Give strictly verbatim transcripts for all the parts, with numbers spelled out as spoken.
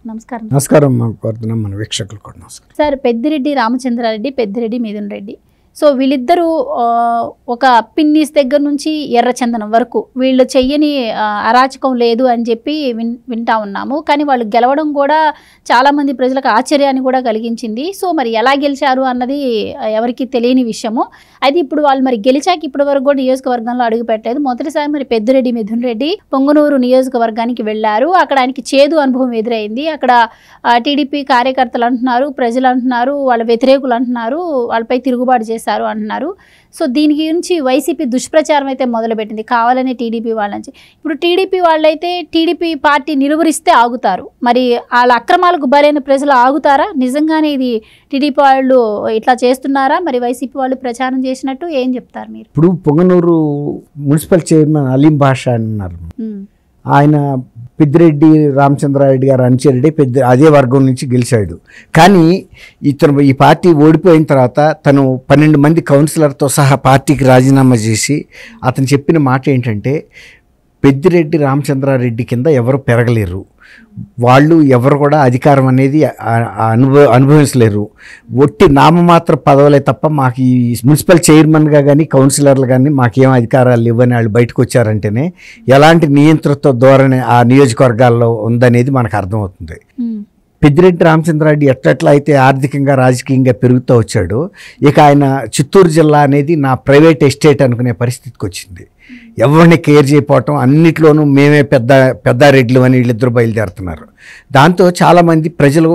నమస్కారం. నమస్కారం మన వీక్షకులు కూడా నమస్కారం. సార్, పెద్దిరెడ్డి రామచంద్రారెడ్డి, పెద్దిరెడ్డి మిథున్ రెడ్డి, సో వీళ్ళిద్దరూ ఒక పిన్నిస్ దగ్గర నుంచి ఎర్రచందనం వరకు వీళ్ళు చెయ్యని అరాచకం లేదు అని చెప్పి విన్ వింటా ఉన్నాము. కానీ వాళ్ళు గెలవడం కూడా చాలామంది ప్రజలకు ఆశ్చర్యాన్ని కూడా కలిగించింది. సో మరి ఎలా గెలిచారు అన్నది ఎవరికి తెలియని విషయము. అయితే ఇప్పుడు వాళ్ళు మరి గెలిచాక ఇప్పటి వరకు కూడా నియోజకవర్గంలో అడుగు పెట్టలేదు. మొదటిసారి మరి పెద్దిరెడ్డి మిథున్ రెడ్డి పొంగనూరు నియోజకవర్గానికి వెళ్ళారు. అక్కడ ఆయనకి చేదు అనుభవం ఎదురైంది. అక్కడ టీడీపీ కార్యకర్తలు అంటున్నారు, ప్రజలు అంటున్నారు, వాళ్ళ వ్యతిరేకులు అంటున్నారు, వాళ్ళపై తిరుగుబాటు చేశారు అంటున్నారు. సో దీని గురించి వైసీపీ దుష్ప్రచారం అయితే మొదలుపెట్టింది, కావాలనే టీడీపీ వాళ్ళ నుంచి. ఇప్పుడు టీడీపీ వాళ్ళైతే టీడీపీ పార్టీ నిలువరిస్తే ఆగుతారు, మరి వాళ్ళ అక్రమాలకు బలైన ప్రజలు ఆగుతారా? నిజంగానే ఇది టీడీపీ వాళ్ళు ఇట్లా చేస్తున్నారా? మరి వైసీపీ వాళ్ళు ప్రచారం చేసినట్టు ఏం చెప్తారు మీరు? ఇప్పుడు పొంగనూరు మున్సిపల్ చైర్మన్ అలీం బాషా అన్నారు. ఆయన పెద్దిరెడ్డి రామచంద్రారెడ్డి గారు అనుచరుడే పెద్ద అదే వర్గం నుంచి గెలిచాడు. కానీ ఇతను ఈ పార్టీ ఓడిపోయిన తర్వాత తను పన్నెండు మంది కౌన్సిలర్తో సహా పార్టీకి రాజీనామా చేసి అతను చెప్పిన మాట ఏంటంటే, పెద్దిరెడ్డి రామచంద్రారెడ్డి కింద ఎవరు పెరగలేరు, వాళ్ళు ఎవరు కూడా అధికారం అనేది అనుభవ అనుభవించలేరు, ఒట్టి నామమాత్ర పదవులే తప్ప మాకు ఈ మున్సిపల్ చైర్మన్గా కానీ కౌన్సిలర్లు కానీ మాకేం అధికారాలు ఇవ్వని వాళ్ళు బయటకు వచ్చారంటేనే ఎలాంటి నియంత్రిత ధోరణి ఆ నియోజకవర్గాల్లో ఉందనేది మనకు అర్థమవుతుంది. పెద్దిరెడ్డి రామచంద్రారెడ్డి ఎట్లట్లా అయితే ఆర్థికంగా రాజకీయంగా పెరుగుతూ వచ్చాడు, ఇక ఆయన చిత్తూరు జిల్లా అనేది నా ప్రైవేట్ ఎస్టేట్ అనుకునే పరిస్థితికి వచ్చింది. ఎవరిని కేర్ చేయకపోవటం, అన్నిట్లోనూ మేమే పెద్ద పెద్దారెడ్లు అని వీళ్ళిద్దరు బయలుదేరుతున్నారు. దాంతో చాలామంది ప్రజలు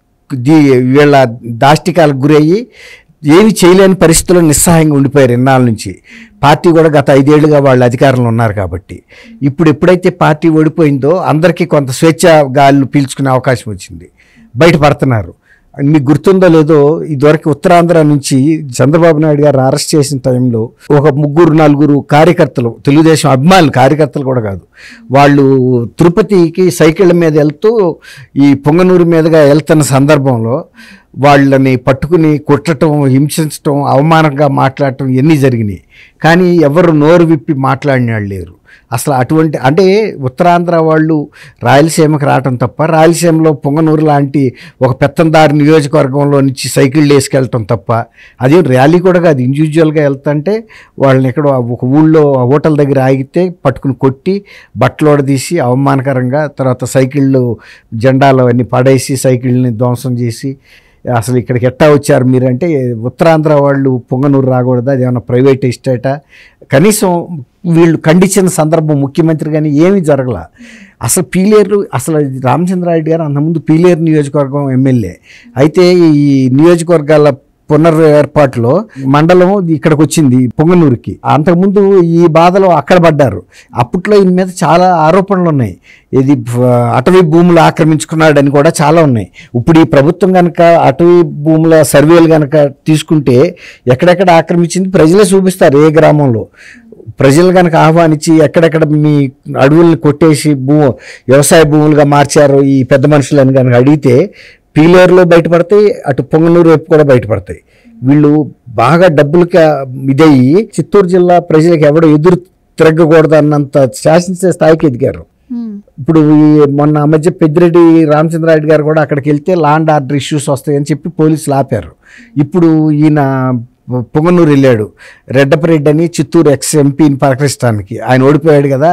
దీ వీళ్ళ దాష్టికాలకు గురయ్యి ఏమి చేయలేని పరిస్థితుల్లో నిస్సహాయంగా ఉండిపోయారు ఇన్నాళ్ళ నుంచి. పార్టీ కూడా గత ఐదేళ్లుగా వాళ్ళు అధికారంలో ఉన్నారు కాబట్టి ఇప్పుడు ఎప్పుడైతే పార్టీ ఓడిపోయిందో అందరికీ కొంత స్వేచ్ఛ గాళ్ళు పీల్చుకునే అవకాశం వచ్చింది, బయటపడుతున్నారు. మీకు గుర్తుందో లేదో, ఇదివరకు ఉత్తరాంధ్ర నుంచి చంద్రబాబు నాయుడు గారు అరెస్ట్ చేసిన టైంలో ఒక ముగ్గురు నలుగురు కార్యకర్తలు, తెలుగుదేశం అభిమానులు, కార్యకర్తలు కూడా కాదు, వాళ్ళు తిరుపతికి సైకిళ్ళ మీద వెళ్తూ ఈ పొంగనూరు మీదుగా వెళ్తున్న సందర్భంలో వాళ్ళని పట్టుకుని కొట్టడం, హింసించడం, అవమానంగా మాట్లాడటం ఇవన్నీ జరిగినాయి. కానీ ఎవరు నోరు విప్పి మాట్లాడిన వాళ్ళు లేరు అసలు. అటువంటి అంటే ఉత్తరాంధ్ర వాళ్ళు రాయలసీమకు రావటం తప్ప, రాయలసీమలో పొంగనూరు లాంటి ఒక పెత్తందారి నియోజకవర్గంలో నుంచి సైకిళ్ళు వేసుకెళ్ళటం తప్ప, అదే ర్యాలీ కూడా కాదు, ఇండివిజువల్గా వెళ్తుంటే వాళ్ళని ఎక్కడో ఒక ఊళ్ళో హోటల్ దగ్గర ఆగితే పట్టుకుని కొట్టి బట్టలోడ తీసి అవమానకరంగా, తర్వాత సైకిళ్ళు జెండాలు అన్నీ పడేసి సైకిళ్ళని ధ్వంసం చేసి, అసలు ఇక్కడికి ఎట్టా వచ్చారు మీరంటే, ఉత్తరాంధ్ర వాళ్ళు పొంగనూరు రాకూడదా, అది ఏమన్నా ప్రైవేట్ ఎస్టేటా, కనీసం వీళ్ళు ఖండించిన సందర్భం ముఖ్యమంత్రి కానీ ఏమీ జరగల. అసలు పీలేరు, అసలు రామచంద్రారెడ్డి గారు అంతకుముందు పీలేరు నియోజకవర్గం ఎమ్మెల్యే అయితే ఈ నియోజకవర్గాల పునర్ ఏర్పాటులో మండలం ఇక్కడికి వచ్చింది పొంగనూరుకి. అంతకుముందు ఈ బాధలో అక్కడ పడ్డారు. అప్పట్లో ఈయన మీద చాలా ఆరోపణలు ఉన్నాయి, ఇది అటవీ భూములు ఆక్రమించుకున్నాడని కూడా చాలా ఉన్నాయి. ఇప్పుడు ఈ ప్రభుత్వం కనుక అటవీ భూముల సర్వేలు కనుక తీసుకుంటే ఎక్కడెక్కడ ఆక్రమించింది ప్రజలే చూపిస్తారు. ఏ గ్రామంలో ప్రజలు కనుక ఆహ్వానించి ఎక్కడెక్కడ మీ అడవుల్ని కొట్టేసి భూ వ్యవసాయ భూములుగా మార్చారు ఈ పెద్ద మనుషులని కనుక అడిగితే పీలేరులో బయటపడతాయి, అటు పొంగనూరు వైపు కూడా బయటపడతాయి. వీళ్ళు బాగా డబ్బులకి ఇదయ్యి చిత్తూరు జిల్లా ప్రజలకు ఎవడో ఎదురు తిరగకూడదు అన్నంత శాసించే స్థాయికి ఎదిగారు. ఇప్పుడు ఈ మొన్న మధ్య పెద్దిరెడ్డి రామచంద్రారెడ్డి గారు కూడా అక్కడికి వెళ్తే ల్యాండ్ ఆర్డర్ ఇష్యూస్ వస్తాయని చెప్పి పోలీసులు ఆపారు. ఇప్పుడు ఈయన పొంగనూరు వెళ్ళాడు, రెడ్డపరెడ్డి అని చిత్తూరు ఎక్స్ ఎంపీని పలకరించడానికి. ఆయన ఓడిపోయాడు కదా,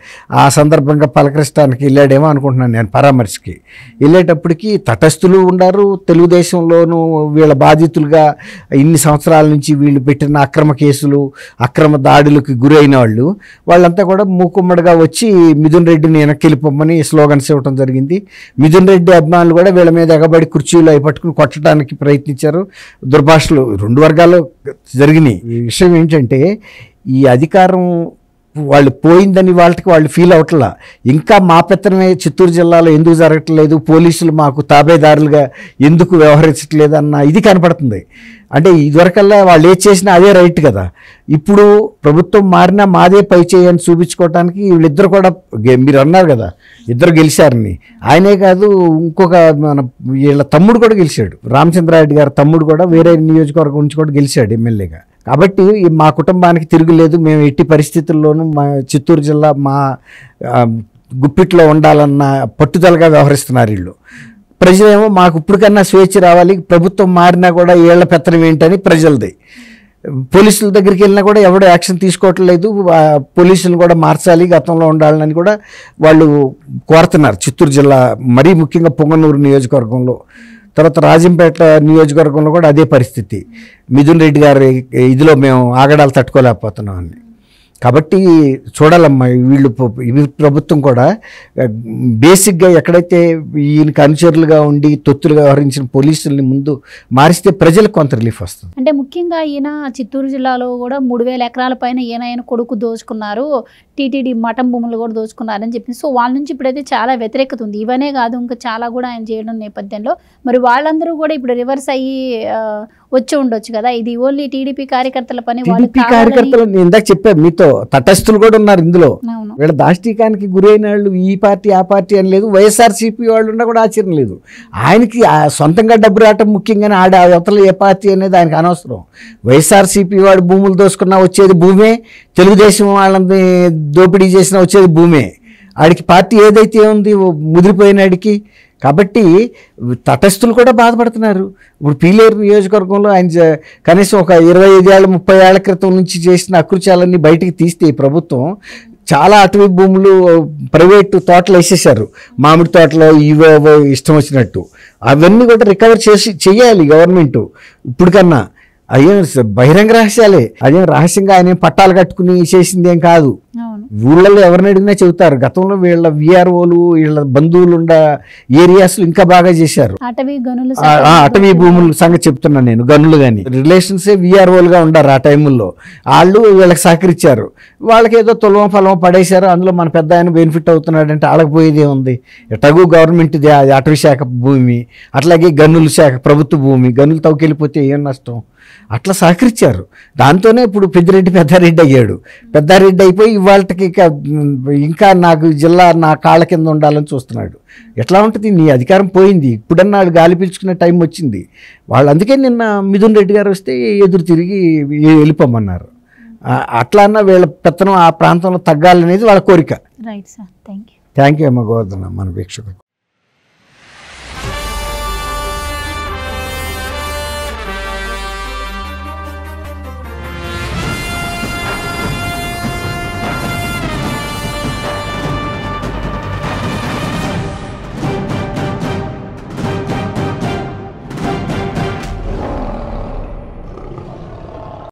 ఆ సందర్భంగా పలకరించడానికి వెళ్ళాడేమో అనుకుంటున్నాను నేను. పరామర్శకి వెళ్ళేటప్పటికి తటస్థులు ఉన్నారు, తెలుగుదేశంలోనూ వీళ్ళ బాధితులుగా ఇన్ని సంవత్సరాల నుంచి వీళ్ళు పెట్టిన అక్రమ కేసులు, అక్రమ దాడులకు గురైన వాళ్ళు వాళ్ళంతా కూడా మూకుమ్మడిగా వచ్చి మిథున్ రెడ్డిని వెనక్కి వెళ్ళిపోమని స్లోగన్స్ ఇవ్వడం జరిగింది. మిథున్ రెడ్డి అభిమానులు కూడా వీళ్ళ మీద ఎగబడి కుర్చీలు అవి పట్టుకుని కొట్టడానికి ప్రయత్నించారు. దుర్భాషలు రెండు వర్గాలు జరిగినాయి. ఈ విషయం ఏంటంటే, ఈ అధికారం వాళ్ళు పోయిందని వాళ్ళకి వాళ్ళు ఫీల్ అవట్లా, ఇంకా మా పెత్తనమే చిత్తూరు జిల్లాలో ఎందుకు జరగట్లేదు, పోలీసులు మాకు తాబేదారులుగా ఎందుకు వ్యవహరించట్లేదు అన్న ఇది కనపడుతుంది. అంటే ఇదివరకల్లా వాళ్ళు ఏది చేసినా అదే రైట్ కదా. ఇప్పుడు ప్రభుత్వం మారినా మాదే పై చేయని చూపించుకోవటానికి వీళ్ళిద్దరు కూడా, మీరు అన్నారు కదా ఇద్దరు గెలిచారని, ఆయనే కాదు ఇంకొక మన వీళ్ళ తమ్ముడు కూడా గెలిచాడు, రామచంద్రారెడ్డి గారు తమ్ముడు కూడా వేరే నియోజకవర్గం నుంచి కూడా గెలిచాడు ఎమ్మెల్యేగా. కాబట్టి మా కుటుంబానికి తిరుగులేదు, మేము ఎట్టి పరిస్థితుల్లోనూ మా చిత్తూరు జిల్లా మా గుప్పిట్లో ఉండాలన్న పట్టుదలగా వ్యవహరిస్తున్నారు వీళ్ళు. ప్రజలేమో మాకు ఇప్పటికన్నా స్వేచ్ఛ రావాలి, ప్రభుత్వం మారినా కూడా ఏళ్ల పెత్తనం ఏంటని ప్రజలది. పోలీసుల దగ్గరికి వెళ్ళినా కూడా ఎవడో యాక్షన్ తీసుకోవట్లేదు, పోలీసులను కూడా మార్చాలి, గతంలో ఉండాలని కూడా వాళ్ళు కోరుతున్నారు. చిత్తూరు జిల్లా మరీ ముఖ్యంగా పొంగనూరు నియోజకవర్గంలో, తర్వాత రాజంపేట నియోజకవర్గంలో కూడా అదే పరిస్థితి. మిథున్ రెడ్డి గారి ఇదిలో మేము ఆగడాలు తట్టుకోలేకపోతున్నాం అని. కాబట్టి చూడాలమ్మా, వీళ్ళు ఇవి ప్రభుత్వం కూడా బేసిక్గా ఎక్కడైతే ఈయనకి అనుచరులుగా ఉండి తొత్తులుగా వ్యవహరించిన పోలీసుల్ని ముందు మారిస్తే ప్రజలకు కొంత రిలీఫ్ వస్తుంది. అంటే ముఖ్యంగా ఈయన చిత్తూరు జిల్లాలో కూడా మూడు వేల ఎకరాల పైన ఈయన ఆయన కొడుకు దోచుకున్నారు, టీటీడీ మఠం భూములు కూడా దోచుకున్నారని చెప్పింది. సో వాళ్ళ నుంచి ఇప్పుడైతే చాలా వ్యతిరేకత ఉంది. ఇవనే కాదు ఇంకా చాలా కూడా ఆయన చేయడం నేపథ్యంలో మరి వాళ్ళందరూ కూడా ఇప్పుడు రివర్స్ అయ్యి వచ్చి ఉండొచ్చు కదా. ఇది ఓన్లీ టీడీపీ కార్యకర్తల పని. టీడీపీ కార్యకర్తలు నేను ఇందాక చెప్పాను మీతో, తటస్థులు కూడా ఉన్నారు ఇందులో. వీళ్ళ దాష్టీకానికి గురైన వాళ్ళు ఈ పార్టీ ఆ పార్టీ అని లేదు, వైఎస్ఆర్సీపీ వాళ్ళు ఉన్నా కూడా ఆశ్చర్యం లేదు. ఆయనకి సొంతంగా డబ్బు రావటం ముఖ్యంగానే ఆడ అవతల ఏ పార్టీ అనేది ఆయనకు అనవసరం. వైఎస్ఆర్సీపీ వాడు భూములు దోసుకున్నా వచ్చేది భూమే, తెలుగుదేశం వాళ్ళని దోపిడీ చేసినా వచ్చేది భూమే. ఆడికి పార్టీ ఏదైతే ఉంది ముదిరిపోయినాడికి. కాబట్టి తటస్థులు కూడా బాధపడుతున్నారు. ఇప్పుడు పీలేరు నియోజకవర్గంలో ఆయన కనీసం ఒక ఇరవై ఐదు ఏళ్ళ ముప్పై ఏళ్ల క్రితం నుంచి చేసిన అకృత్యాలన్నీ బయటికి తీస్తే ఈ ప్రభుత్వం చాలా అటవీ భూములు ప్రైవేటు తోటలు వేసేసారు, మామిడి తోటలో ఇవో ఇష్టం వచ్చినట్టు. అవన్నీ కూడా రికవర్ చేసి చెయ్యాలి గవర్నమెంట్ ఇప్పటికన్నా. అయ్యే బహిరంగ రహస్యాలే, అదేం రహస్యంగా ఆయన పట్టాలు కట్టుకుని చేసింది ఏం కాదు. ఊళ్ళలో ఎవరిని అడిగినా చెబుతారు. గతంలో వీళ్ళ విఆర్ఓలు వీళ్ళ బంధువులు ఉండ ఏరియాస్లో ఇంకా బాగా చేశారు. అటవీ భూముల సంగతి చెప్తున్నాను నేను. గనులు కానీ రిలేషన్సే విఆర్ఓలుగా ఉండారు ఆ టైముల్లో. వాళ్ళు వీళ్ళకి సహకరించారు. వాళ్ళకి ఏదో తులం ఫలం పడేశారు, అందులో మన పెద్ద ఆయన బెనిఫిట్ అవుతున్నాడు అంటే వాళ్ళకి పోయేది ఏముంది. ఎటగు గవర్నమెంట్ది అటవీ శాఖ భూమి, అట్లాగే గనుల శాఖ ప్రభుత్వ భూమి, గనులు తవ్వుకెళ్ళిపోతే ఏం నష్టం. అట్లా సహకరించారు. దాంతోనే ఇప్పుడు పెద్దిరెడ్డి పెద్దారెడ్డి అయ్యాడు. పెద్దారెడ్డి అయిపోయి ఇవాళకి ఇంకా నాకు జిల్లా నా కాళ్ళ కింద ఉండాలని చూస్తున్నాడు. ఎట్లా ఉంటుంది, నీ అధికారం పోయింది, ఇప్పుడన్నా గాలి పీల్చుకునే టైం వచ్చింది. వాళ్ళు అందుకే నిన్న మిథున్ రెడ్డి గారు వస్తే ఎదురు తిరిగి వెళ్ళిపోమన్నారు. అట్లా అన్న వీళ్ళ పెత్తనం ఆ ప్రాంతంలో తగ్గాలనేది వాళ్ళ కోరిక. Right sir, thank you. Thank you అమ్మ గోవర్ధన మన వీక్షకులు.